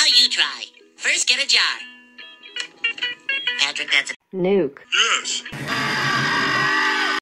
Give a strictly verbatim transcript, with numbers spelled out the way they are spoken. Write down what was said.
Now you try. First, get a jar. Patrick, that's a nuke. Yes.